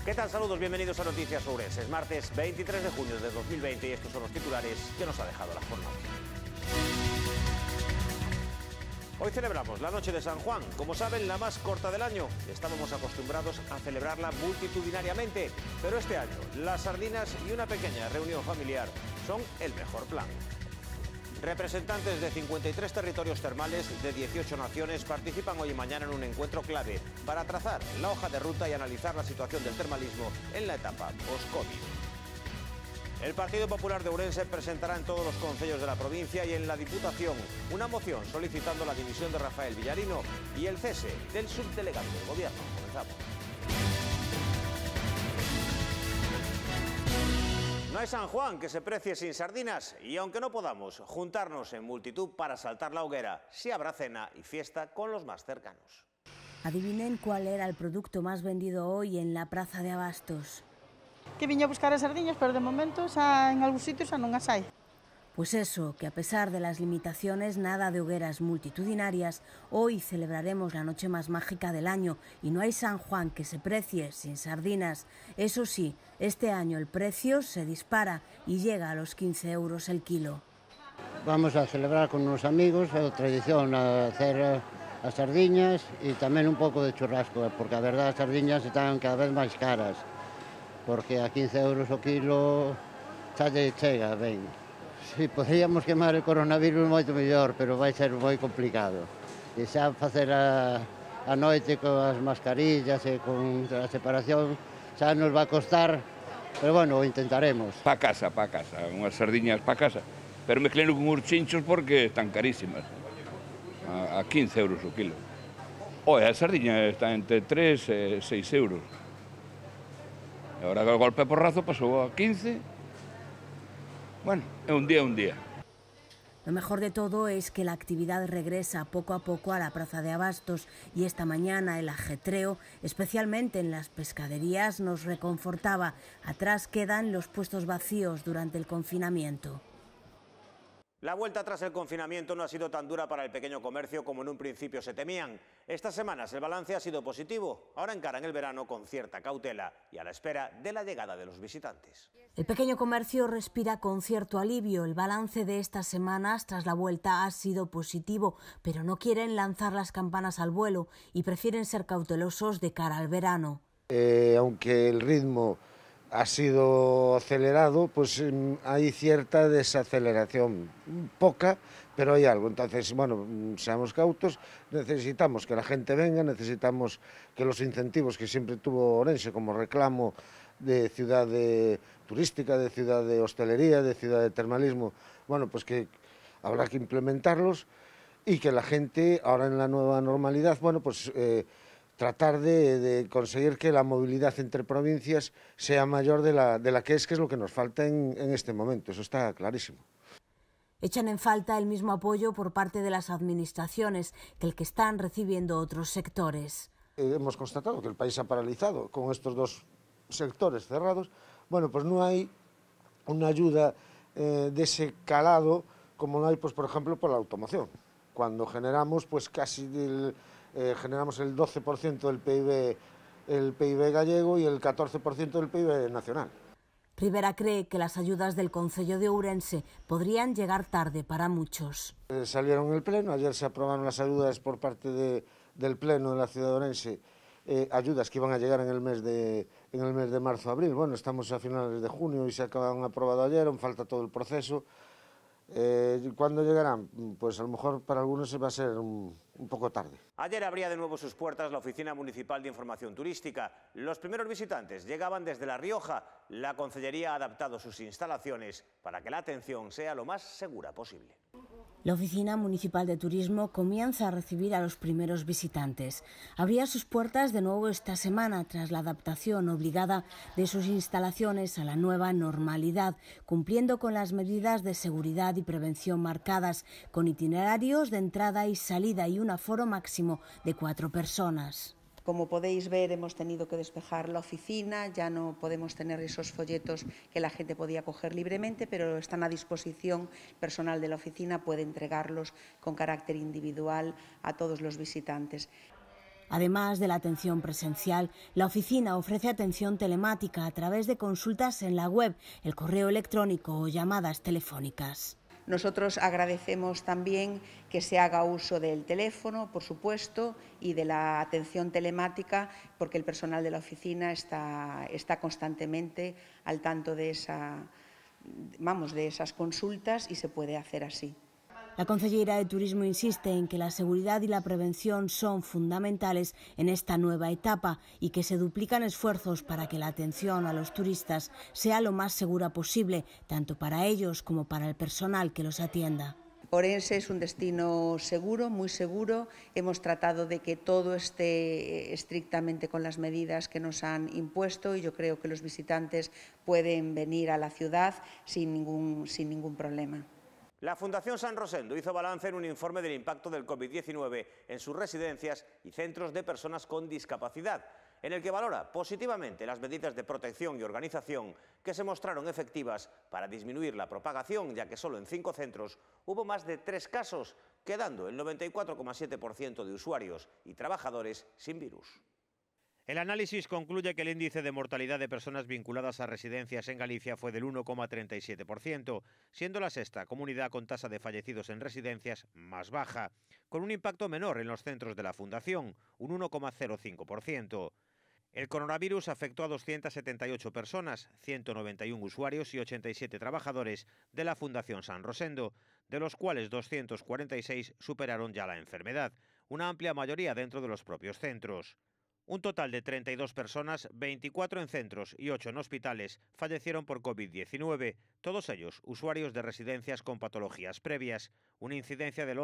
¿Qué tal? Saludos, bienvenidos a Noticias Ourense. Es martes 23 de junio de 2020 y estos son los titulares que nos ha dejado la jornada. Hoy celebramos la noche de San Juan, como saben, la más corta del año. Estábamos acostumbrados a celebrarla multitudinariamente, pero este año las sardinas y una pequeña reunión familiar son el mejor plan. Representantes de 53 territorios termales de 18 naciones participan hoy y mañana en un encuentro clave para trazar la hoja de ruta y analizar la situación del termalismo en la etapa post-COVID. El Partido Popular de Ourense presentará en todos los concellos de la provincia y en la Diputación una moción solicitando la dimisión de Rafael Villarino y el cese del subdelegado del Gobierno. Comenzamos. No hay San Juan que se precie sin sardinas y aunque no podamos juntarnos en multitud para saltar la hoguera, sí habrá cena y fiesta con los más cercanos. Adivinen cuál era el producto más vendido hoy en la Praza de Abastos. Que viña a buscar as sardiñas, pero de momento xa en algúns sitios xa non as hai. Pues eso, que a pesar de las limitaciones, nada de hogueras multitudinarias, hoy celebraremos la noche más mágica del año y no hay San Juan que se precie sin sardinas. Eso sí, este año el precio se dispara y llega a los 15 euros el kilo. Vamos a celebrar con unos amigos, é tradición hacer as sardiñas e tamén un pouco de churrasco, porque a verdade as sardiñas están cada vez máis caras, porque a 15 euros o kilo xa lle chega ben. Si poderíamos quemar o coronavirus moito mellor, pero vai ser moi complicado. E xa facer a noite coas mascarillas e con a separación xa nos va a costar, pero bueno, o intentaremos. Pa casa, unhas sardiñas pa casa. Pero mezcleno con uns chinchos porque están carísimas. A 15 euros o kilo. Oe, a sardiña está entre 3 e 6 euros. E agora que o golpe porrazo pasou a 15. Bueno, é un día. Lo mejor de todo es que la actividad regresa poco a poco a la Plaza de Abastos y esta mañana el ajetreo, especialmente en las pescaderías, nos reconfortaba. Atrás quedan los puestos vacíos durante el confinamiento. La vuelta tras el confinamiento no ha sido tan dura para el pequeño comercio como en un principio se temían. Estas semanas el balance ha sido positivo. Ahora encaran el verano con cierta cautela y a la espera de la llegada de los visitantes. El pequeño comercio respira con cierto alivio. El balance de estas semanas tras la vuelta ha sido positivo, pero no quieren lanzar las campanas al vuelo y prefieren ser cautelosos de cara al verano. Aunque el ritmo ha sido acelerado, pues hay cierta desaceleración, poca, pero hay algo. Entonces, bueno, seamos cautos, necesitamos que la gente venga, necesitamos que los incentivos que siempre tuvo Ourense como reclamo de ciudad turística, de ciudad de hostelería, de ciudad de termalismo, bueno, pues que habrá que implementarlos y que la gente, ahora en la nueva normalidad, bueno, pues tratar de conseguir que la movilidad entre provincias sea mayor de la que es lo que nos falta en este momento, eso está clarísimo. Echan en falta el mismo apoyo por parte de las administraciones que el que están recibiendo otros sectores. Hemos constatado que el país ha paralizado con estos dos sectores cerrados. Bueno, pues no hay una ayuda de ese calado como no hay, pues, por ejemplo, por la automoción. Cuando generamos, pues casi generamos el 12% del PIB gallego y el 14% del PIB nacional. Rivera cree que las ayudas del Concello de Ourense podrían llegar tarde para muchos. Salieron en el Pleno, ayer se aprobaron las ayudas por parte del Pleno de la ciudad de Ourense, ayudas que iban a llegar en el mes de marzo-abril. Bueno, estamos a finales de junio y se acaban aprobado ayer, aún falta todo el proceso. ¿Cuándo llegarán? Pues a lo mejor para algunos va a ser un poco tarde. Ayer abría de nuevo sus puertas la Oficina Municipal de Información Turística. Los primeros visitantes llegaban desde La Rioja. La Concellería ha adaptado sus instalaciones para que la atención sea lo más segura posible. La Oficina Municipal de Turismo comienza a recibir a los primeros visitantes. Abría sus puertas de nuevo esta semana tras la adaptación obligada de sus instalaciones a la nueva normalidad, cumpliendo con las medidas de seguridad y prevención marcadas, con itinerarios de entrada y salida y un aforo máximo de 4 personas. Como podéis ver, hemos tenido que despejar la oficina, ya no podemos tener esos folletos que la gente podía coger libremente, pero están a disposición. El personal de la oficina puede entregarlos con carácter individual a todos los visitantes. Además de la atención presencial, la oficina ofrece atención telemática a través de consultas en la web, el correo electrónico o llamadas telefónicas. Nosotros agradecemos también que se haga uso del teléfono, por supuesto, y de la atención telemática, porque el personal de la oficina está constantemente al tanto de esas consultas y se puede hacer así. La consellera de Turismo insiste en que la seguridad y la prevención son fundamentales en esta nueva etapa y que se duplican esfuerzos para que la atención a los turistas sea lo más segura posible, tanto para ellos como para el personal que los atienda. Ourense es un destino seguro, muy seguro. Hemos tratado de que todo esté estrictamente con las medidas que nos han impuesto y yo creo que los visitantes pueden venir a la ciudad sin ningún problema. La Fundación San Rosendo hizo balance en un informe del impacto del COVID-19 en sus residencias y centros de personas con discapacidad, en el que valora positivamente las medidas de protección y organización que se mostraron efectivas para disminuir la propagación, ya que solo en 5 centros hubo más de 3 casos, quedando el 94,7% de usuarios y trabajadores sin virus. El análisis concluye que el índice de mortalidad de personas vinculadas a residencias en Galicia fue del 1,37%, siendo la sexta comunidad con tasa de fallecidos en residencias más baja, con un impacto menor en los centros de la Fundación, un 1,05%. El coronavirus afectó a 278 personas, 191 usuarios y 87 trabajadores de la Fundación San Rosendo, de los cuales 246 superaron ya la enfermedad, una amplia mayoría dentro de los propios centros. Un total de 32 personas, 24 en centros y 8 en hospitales, fallecieron por COVID-19, todos ellos usuarios de residencias con patologías previas, una incidencia del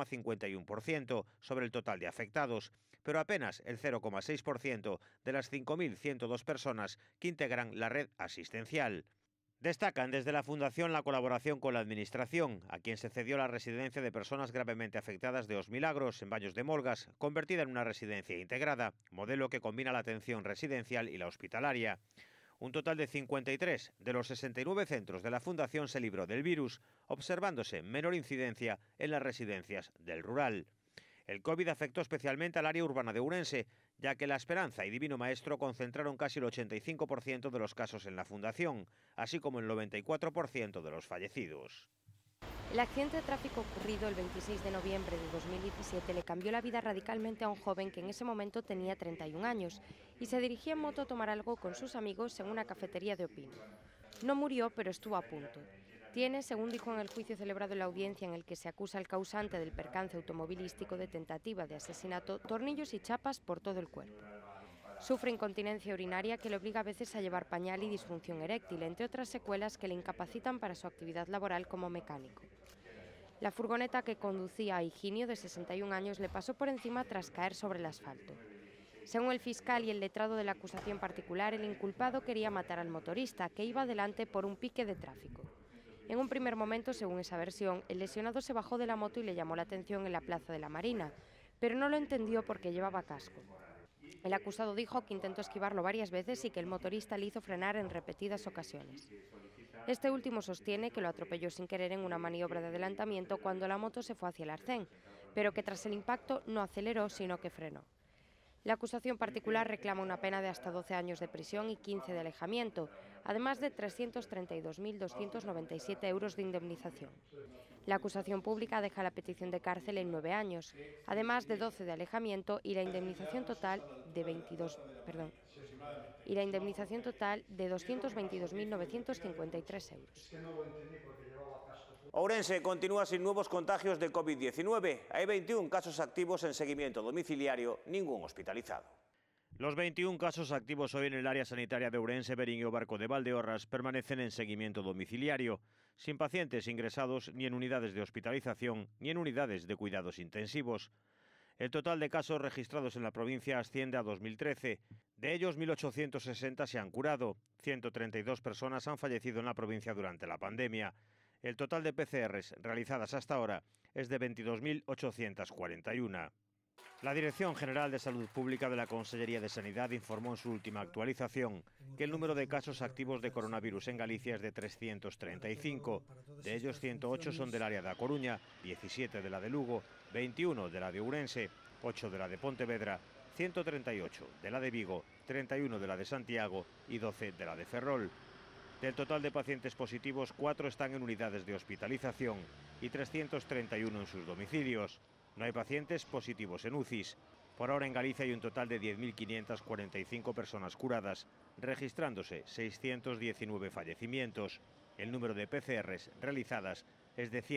11,51% sobre el total de afectados, pero apenas el 0,6% de las 5.102 personas que integran la red asistencial. Destacan desde la Fundación la colaboración con la Administración, a quien se cedió la residencia de personas gravemente afectadas de Os Milagros, en Baños de Molgas, convertida en una residencia integrada, modelo que combina la atención residencial y la hospitalaria. Un total de 53 de los 69 centros de la Fundación se libró del virus, observándose menor incidencia en las residencias del rural. El COVID afectó especialmente al área urbana de Ourense, ya que La Esperanza y Divino Maestro concentraron casi el 85% de los casos en la Fundación, así como el 94% de los fallecidos. El accidente de tráfico ocurrido el 26 de noviembre de 2017 le cambió la vida radicalmente a un joven que en ese momento tenía 31 años y se dirigía en moto a tomar algo con sus amigos en una cafetería de Opino. No murió, pero estuvo a punto. Tiene, según dijo en el juicio celebrado en la audiencia en el que se acusa al causante del percance automovilístico de tentativa de asesinato, tornillos y chapas por todo el cuerpo. Sufre incontinencia urinaria que le obliga a veces a llevar pañal y disfunción eréctil, entre otras secuelas que le incapacitan para su actividad laboral como mecánico. La furgoneta que conducía a Higinio, de 61 años, le pasó por encima tras caer sobre el asfalto. Según el fiscal y el letrado de la acusación particular, el inculpado quería matar al motorista, que iba adelante por un pique de tráfico. En un primer momento, según esa versión, el lesionado se bajó de la moto y le llamó la atención en la Plaza de la Marina, pero no lo entendió porque llevaba casco. El acusado dijo que intentó esquivarlo varias veces y que el motorista le hizo frenar en repetidas ocasiones. Este último sostiene que lo atropelló sin querer en una maniobra de adelantamiento cuando la moto se fue hacia el arcén, pero que tras el impacto no aceleró, sino que frenó. La acusación particular reclama una pena de hasta 12 años de prisión y 15 de alejamiento, además de 332.297 euros de indemnización. La acusación pública deja la petición de cárcel en 9 años, además de 12 de alejamiento y la indemnización total de 222.953 euros. Ourense continúa sin nuevos contagios de COVID-19. Hay 21 casos activos en seguimiento domiciliario, ningún hospitalizado. Los 21 casos activos hoy en el área sanitaria de Ourense, Berín y Barco de Valdeorras permanecen en seguimiento domiciliario, sin pacientes ingresados ni en unidades de hospitalización ni en unidades de cuidados intensivos. El total de casos registrados en la provincia asciende a 2013. De ellos, 1.860 se han curado. 132 personas han fallecido en la provincia durante la pandemia. El total de PCRs realizadas hasta ahora es de 22.841. La Dirección General de Salud Pública de la Consellería de Sanidad informó en su última actualización que el número de casos activos de coronavirus en Galicia es de 335. De ellos, 108 son del área de A Coruña, 17 de la de Lugo, 21 de la de Ourense, 8 de la de Pontevedra, 138 de la de Vigo, 31 de la de Santiago y 12 de la de Ferrol. Del total de pacientes positivos, 4 están en unidades de hospitalización y 331 en sus domicilios. No hay pacientes positivos en UCIs. Por ahora en Galicia hay un total de 10.545 personas curadas, registrándose 619 fallecimientos. El número de PCRs realizadas es de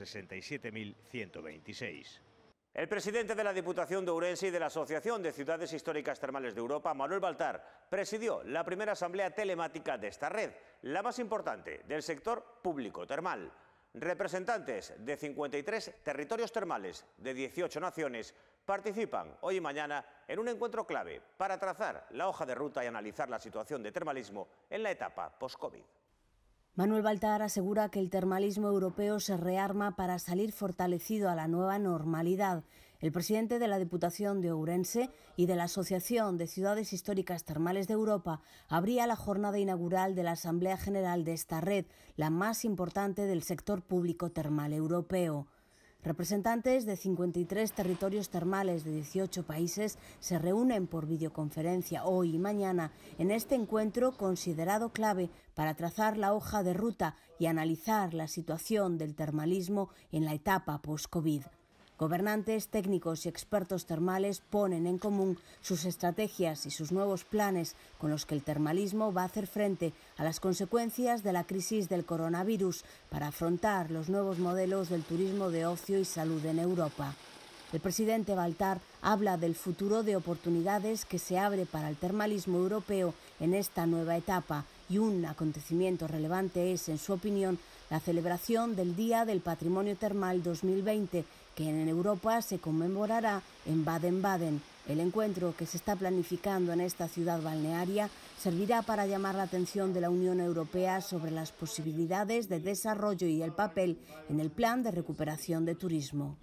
167.126. El presidente de la Diputación de Ourense y de la Asociación de Ciudades Históricas Termales de Europa, Manuel Baltar, presidió la primera asamblea telemática de esta red, la más importante del sector público termal. Representantes de 53 territorios termales de 18 naciones participan hoy y mañana en un encuentro clave para trazar la hoja de ruta y analizar la situación de termalismo en la etapa post-COVID. Manuel Baltar asegura que el termalismo europeo se rearma para salir fortalecido a la nueva normalidad. El presidente de la Diputación de Ourense y de la Asociación de Ciudades Históricas Termales de Europa abría la jornada inaugural de la Asamblea General de esta red, la más importante del sector público termal europeo. Representantes de 53 territorios termales de 18 países se reúnen por videoconferencia hoy y mañana en este encuentro considerado clave para trazar la hoja de ruta y analizar la situación del termalismo en la etapa post-COVID. Gobernantes, técnicos y expertos termales ponen en común sus estrategias y sus nuevos planes con los que el termalismo va a hacer frente a las consecuencias de la crisis del coronavirus para afrontar los nuevos modelos del turismo de ocio y salud en Europa. El presidente Baltar habla del futuro de oportunidades que se abre para el termalismo europeo en esta nueva etapa y un acontecimiento relevante es, en su opinión, la celebración del Día del Patrimonio Termal 2020, que en Europa se conmemorará en Baden-Baden. El encuentro que se está planificando en esta ciudad balnearia servirá para llamar la atención de la Unión Europea sobre las posibilidades de desarrollo y el papel en el plan de recuperación de turismo.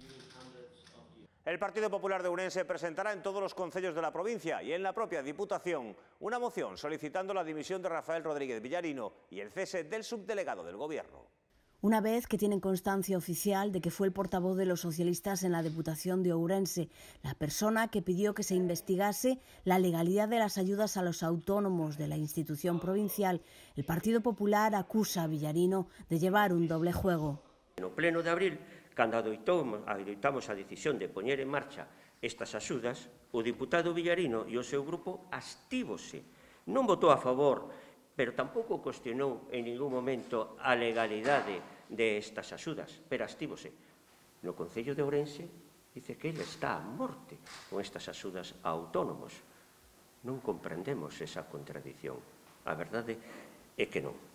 El Partido Popular de Ourense presentará en todos los concellos de la provincia y en la propia Diputación una moción solicitando la dimisión de Rafael Rodríguez Villarino y el cese del subdelegado del Gobierno. Una vez que tienen constancia oficial de que fue el portavoz de los socialistas en la Diputación de Ourense, la persona que pidió que se investigase la legalidad de las ayudas a los autónomos de la institución provincial, el Partido Popular acusa a Villarino de llevar un doble juego. No pleno de abril, cando adoitamos a decisión de poñer en marcha estas axudas, o diputado Villarino e o seu grupo abstívose. Non votou a favor, pero tampouco cuestionou en ningún momento a legalidade de estas axudas, pero abstívose. No Concello de Ourense dice que ele está a morte con estas axudas a autónomos. Non comprendemos esa contradición. A verdade é que non.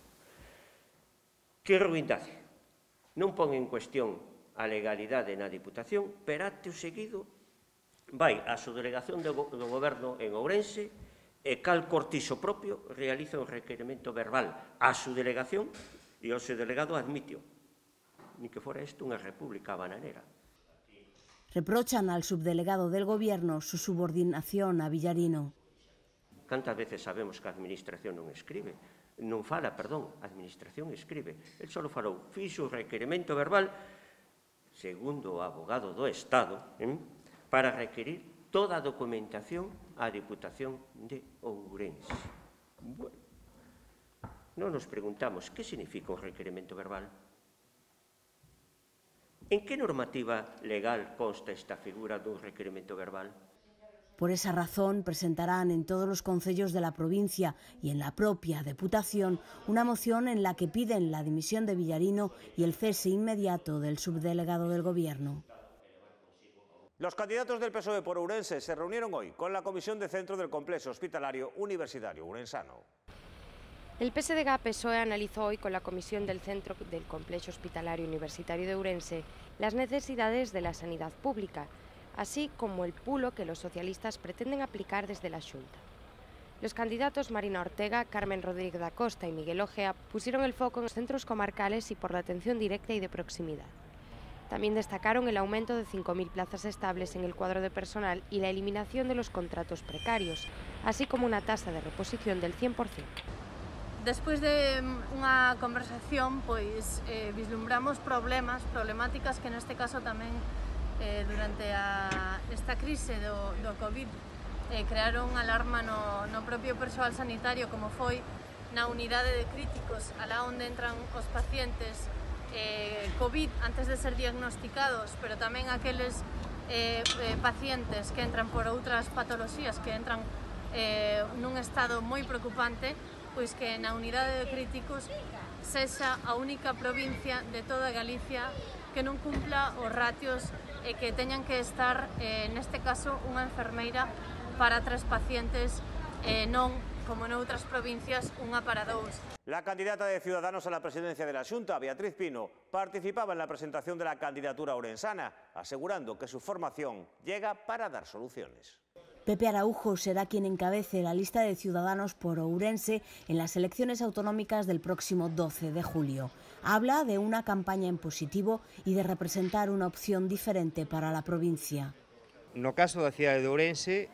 Que ruindade. Non pon en cuestión a legalidade na Diputación, pero acto seguido vai á subdelegación do Goberno en Ourense e cal cortizo propio realiza un requerimento verbal á subdelegación e o subdelegado admitió. Ni que fora isto unha república bananera. Reprochan al subdelegado del Gobierno su subordinación a Villarino. Cantas veces sabemos que a Administración non escribe? Non fala, perdón, a Administración escribe. El só falou, fixo o requerimento verbal segundo o abogado do Estado, para requerir toda a documentación á Diputación de Ourense. Bueno, non nos preguntamos que significa un requerimento verbal. En que normativa legal consta esta figura dun requerimento verbal? Por esa razón presentarán en todos los concellos de la provincia y en la propia Diputación una moción en la que piden la dimisión de Villarino y el cese inmediato del subdelegado del Gobierno. Los candidatos del PSOE por Ourense se reunieron hoy con la Comisión de Centro del Complejo Hospitalario Universitario Ourensano. El PSDG-PSOE analizó hoy con la Comisión del Centro del Complejo Hospitalario Universitario de Ourense las necesidades de la sanidad pública, así como el pulo que los socialistas pretenden aplicar desde la Xunta. Los candidatos Marina Ortega, Carmen Rodríguez da Costa y Miguel Ojea pusieron el foco en los centros comarcales y por la atención directa y de proximidad. También destacaron el aumento de 5.000 plazas estables en el cuadro de personal y la eliminación de los contratos precarios, así como una tasa de reposición del 100%. Despois de unha conversación, pois vislumbramos problemáticas que neste caso tamén durante esta crise do COVID crearon alarma no propio persoal sanitario, como foi na unidade de críticos, alá onde entran os pacientes COVID antes de ser diagnosticados, pero tamén aqueles pacientes que entran por outras patoloxías, que entran nun estado moi preocupante, pois que na unidade de críticos sexa a única provincia de toda Galicia que non cumpla os ratios e que teñan que estar, neste caso, unha enfermeira para 3 pacientes, non como noutras provincias, unha para 2. La candidata de Ciudadanos a la presidencia de la Xunta, Beatriz Pino, participaba en la presentación de la candidatura ourensana, asegurando que su formación llega para dar soluciones. Pepe Araujo será quien encabece la lista de Ciudadanos por Ourense en las elecciones autonómicas del próximo 12 de julio. Habla de una campaña en positivo y de representar una opción diferente para la provincia. No caso da cidade de Ourense,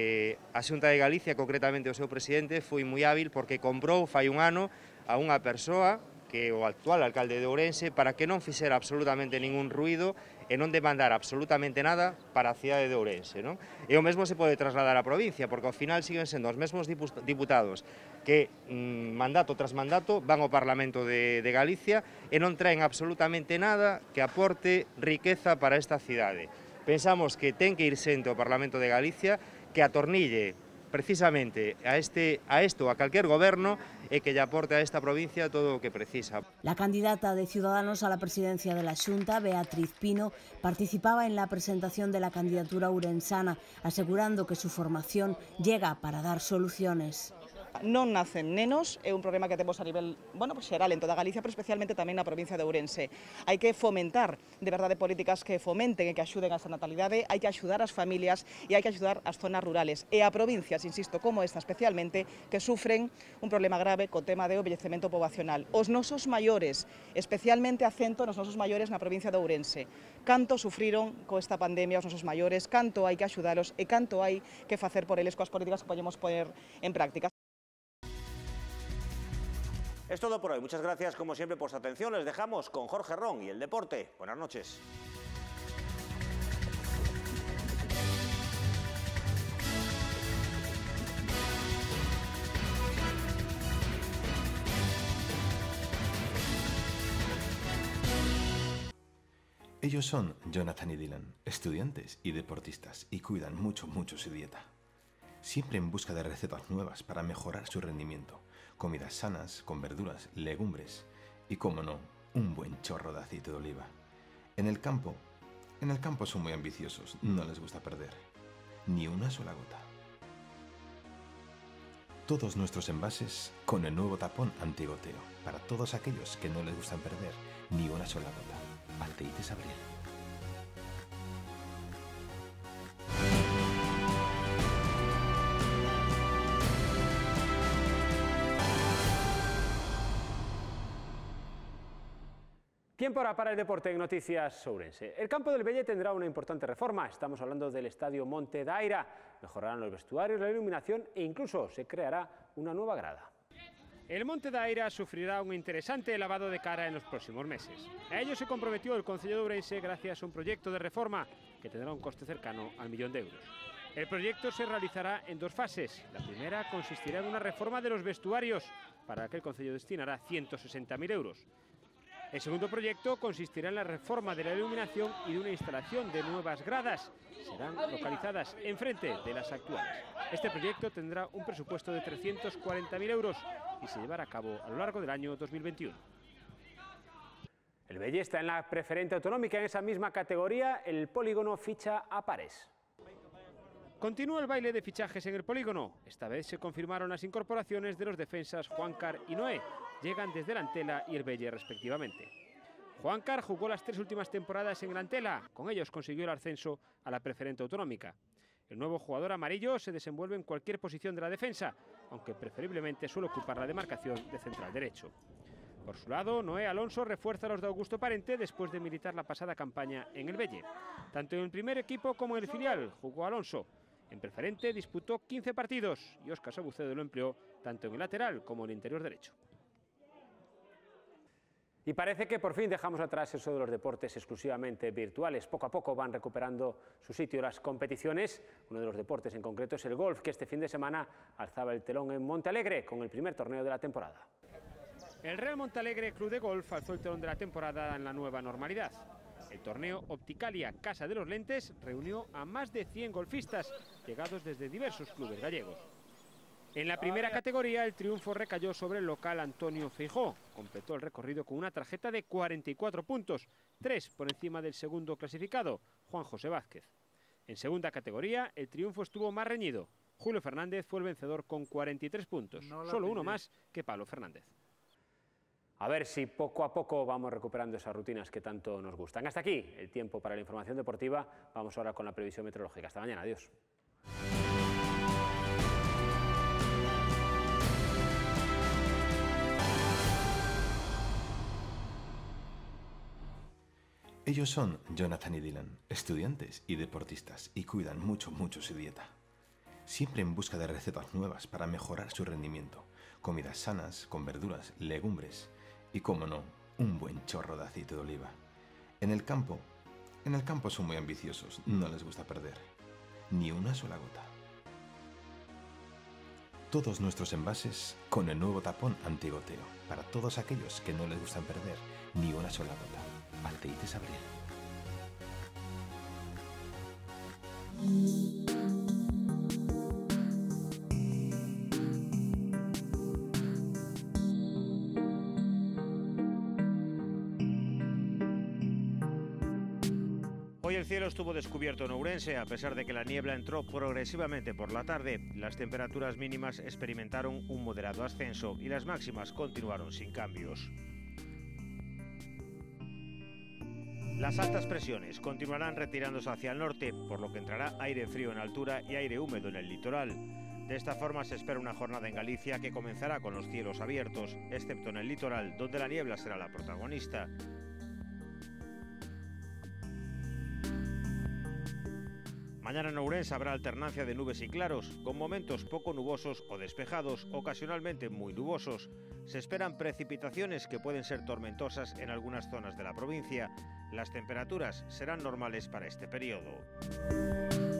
a Xunta de Galicia, concretamente o seu presidente, foi moi hábil porque comprou fai un ano a unha persoa que é o actual alcalde de Ourense para que non fixera absolutamente ningún ruido e non demandar absolutamente nada para a cidade de Ourense, non? E o mesmo se pode trasladar á provincia, porque ao final siguen sendo os mesmos diputados que mandato tras mandato van ao Parlamento de Galicia e non traen absolutamente nada que aporte riqueza para esta cidade. Pensamos que ten que ir xente ao Parlamento de Galicia que atornille precisamente a isto, a calquer goberno, e que lle aporte a esta provincia todo o que precisa. La candidata de Ciudadanos a la presidencia de la Xunta, Beatriz Pino, participaba en la presentación de la candidatura ourensana, asegurando que su formación llega para dar soluciones. Non nacen nenos, é un problema que temos a nivel xeral en toda Galicia, pero especialmente tamén na provincia de Ourense. Hai que fomentar, de verdade, políticas que fomenten e que axuden a esa natalidade, hai que axudar as familias e hai que axudar as zonas rurales e a provincias, insisto, como esta especialmente, que sufren un problema grave co tema de envellecemento poboacional. Os nosos maiores, especialmente acento nos nosos maiores na provincia de Ourense. Canto sufriron co esta pandemia os nosos maiores, canto hai que axudalos e canto hai que facer por eles coas políticas que podemos poner en práctica. Es todo por hoy. Muchas gracias, como siempre, por su atención. Les dejamos con Jorge Ron y el deporte. Buenas noches. Ellos son Jonathan y Dylan, estudiantes y deportistas, y cuidan mucho su dieta. Siempre en busca de recetas nuevas para mejorar su rendimiento. Comidas sanas, con verduras, legumbres y, como no, un buen chorro de aceite de oliva. En el campo son muy ambiciosos, no les gusta perder, ni una sola gota. Todos nuestros envases con el nuevo tapón antigoteo, para todos aquellos que no les gustan perder ni una sola gota. Aceites Abril. Tiempo ahora para el deporte en Noticias Ourense. El campo del Velle tendrá una importante reforma. Estamos hablando del estadio Monte Daira. Mejorarán los vestuarios, la iluminación e incluso se creará una nueva grada. El Monte Daira sufrirá un interesante lavado de cara en los próximos meses. A ello se comprometió el Concello de Ourense gracias a un proyecto de reforma que tendrá un coste cercano al 1 millón de euros. El proyecto se realizará en 2 fases. La primera consistirá en una reforma de los vestuarios, para la que el Concello destinará 160.000 euros. El segundo proyecto consistirá en la reforma de la iluminación y de una instalación de nuevas gradas. Serán localizadas enfrente de las actuales. Este proyecto tendrá un presupuesto de 340.000 euros y se llevará a cabo a lo largo del año 2021. El Velle está en la preferente autonómica. En esa misma categoría, el polígono ficha a Pares. Continúa el baile de fichajes en el polígono. Esta vez se confirmaron las incorporaciones de los defensas Juancar y Noé. Llegan desde el Antela y el Velle respectivamente. Juancar jugó las 3 últimas temporadas en el Antela. Con ellos consiguió el ascenso a la preferente autonómica. El nuevo jugador amarillo se desenvuelve en cualquier posición de la defensa, aunque preferiblemente suele ocupar la demarcación de central derecho. Por su lado, Noé Alonso refuerza a los de Augusto Parente después de militar la pasada campaña en el Velle. Tanto en el primer equipo como en el filial jugó Alonso. En preferente disputó 15 partidos y Óscar Sabucedo lo empleó tanto en el lateral como en el interior derecho. Y parece que por fin dejamos atrás eso de los deportes exclusivamente virtuales. Poco a poco van recuperando su sitio las competiciones. Uno de los deportes en concreto es el golf, que este fin de semana alzaba el telón en Montealegre con el primer torneo de la temporada. El Real Montealegre Club de Golf alzó el telón de la temporada en la nueva normalidad. El torneo Opticalia Casa de los Lentes reunió a más de 100 golfistas llegados desde diversos clubes gallegos. En la primera categoría, el triunfo recayó sobre el local Antonio Feijóo. Completó el recorrido con una tarjeta de 44 puntos, 3 por encima del segundo clasificado, Juan José Vázquez. En segunda categoría, el triunfo estuvo más reñido. Julio Fernández fue el vencedor con 43 puntos, solo uno más que Pablo Fernández. A ver si poco a poco vamos recuperando esas rutinas que tanto nos gustan. Hasta aquí el tiempo para la información deportiva. Vamos ahora con la previsión meteorológica. Hasta mañana. Adiós. Ellos son Jonathan y Dylan, estudiantes y deportistas, y cuidan mucho su dieta. Siempre en busca de recetas nuevas para mejorar su rendimiento, comidas sanas, con verduras, legumbres y, como no, un buen chorro de aceite de oliva. En el campo son muy ambiciosos, no les gusta perder, ni una sola gota. Todos nuestros envases con el nuevo tapón antigoteo, para todos aquellos que no les gustan perder ni una sola gota. Aceites Abril. Hoy el cielo estuvo descubierto en Ourense, a pesar de que la niebla entró progresivamente por la tarde. Las temperaturas mínimas experimentaron un moderado ascenso y las máximas continuaron sin cambios. Las altas presiones continuarán retirándose hacia el norte, por lo que entrará aire frío en altura y aire húmedo en el litoral. De esta forma se espera una jornada en Galicia que comenzará con los cielos abiertos, excepto en el litoral, donde la niebla será la protagonista. Mañana en Ourense habrá alternancia de nubes y claros, con momentos poco nubosos o despejados, ocasionalmente muy nubosos. Se esperan precipitaciones que pueden ser tormentosas en algunas zonas de la provincia. Las temperaturas serán normales para este periodo.